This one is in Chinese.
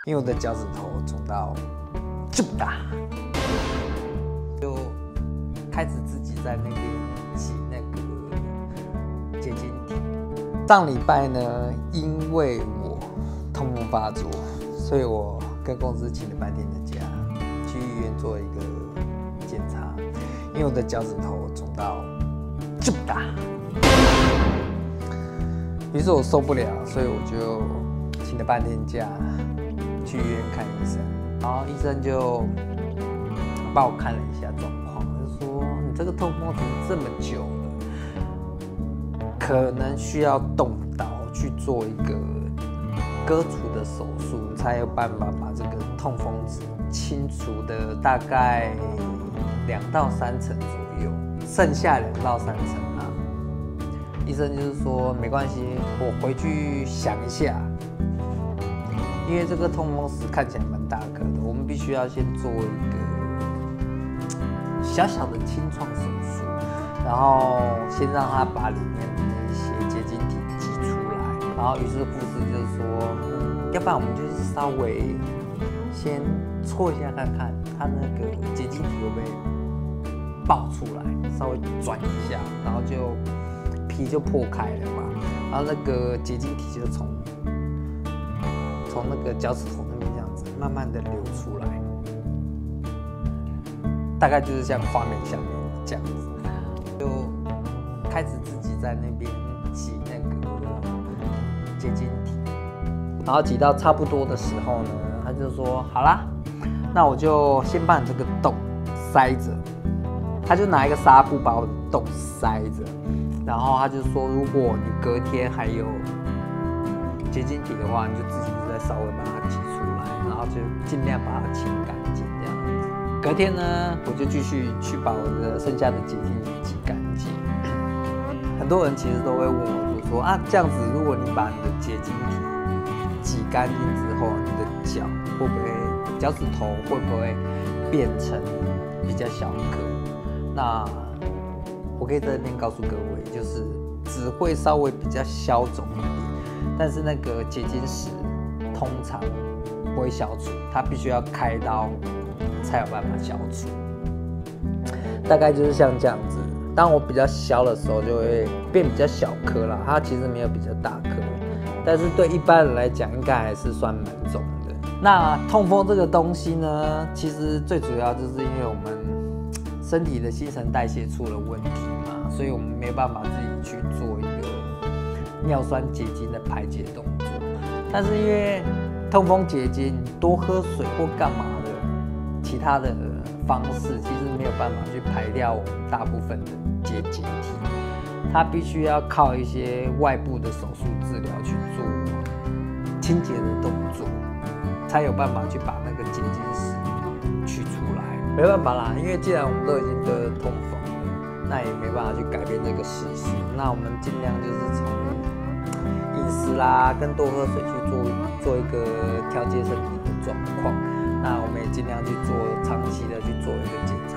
因为我的脚趾头肿到这么大，就开始自己在那边挤那个结晶体。上礼拜呢，因为我痛风发作，所以我跟公司请了半天的假，去医院做一个检查，因为我的脚趾头肿到这么大，于是我受不了，所以我就请了半天假。去医院看医生，然后医生就帮我看了一下状况，就说你这个痛风怎么这么久了，可能需要动刀去做一个割除的手术，才有办法把这个痛风值清除的大概2到3成左右，剩下2到3成啊。医生就是说没关系，我回去想一下。因为这个痛风石看起来蛮大颗的，我们必须要先做一个小小的清创手术，然后先让它把里面的那些结晶体挤出来。然后于是护士就说，要不然我们就是稍微先搓一下看看，它那个结晶体会不会爆出来，稍微转一下，然后就皮就破开了嘛，然后那个结晶体就从那个脚趾头那边这样子慢慢的流出来，大概就是像画面下面这样子，就开始自己在那边挤那个结晶体，然后挤到差不多的时候呢，他就说好啦，那我就先把你这个洞塞着，他就拿一个纱布把我的洞塞着，然后他就说如果你隔天还有结晶体的话，你就自己再稍微把它挤出来，然后就尽量把它清干净这样子。隔天呢，我就继续去把我的剩下的结晶体挤干净。很多人其实都会问我，就说啊，这样子如果你把你的结晶体挤干净之后，你的脚会不会脚趾头会不会变成比较小颗？那我可以在这边告诉各位，就是只会稍微比较消肿一点。但是那个结晶石通常不会消除，它必须要开刀才有办法消除。大概就是像这样子。当我比较小的时候，就会变比较小颗啦。它其实没有比较大颗，但是对一般人来讲，应该还是算蛮重的。那痛风这个东西呢，其实最主要就是因为我们身体的新陈代谢出了问题嘛，所以我们没有办法自己去做一个尿酸结晶的排解动作，但是因为痛风结晶，多喝水或干嘛的其他的方式，其实没有办法去排掉我们大部分的结晶体，它必须要靠一些外部的手术治疗去做清洁的动作，才有办法去把那个结晶石取出来。没办法啦，因为既然我们都已经得痛风了，那也没办法去改变这个事实。那我们尽量就是从饮食啦，跟多喝水去做一个调节身体的状况。那我们也尽量去做长期的去做一个减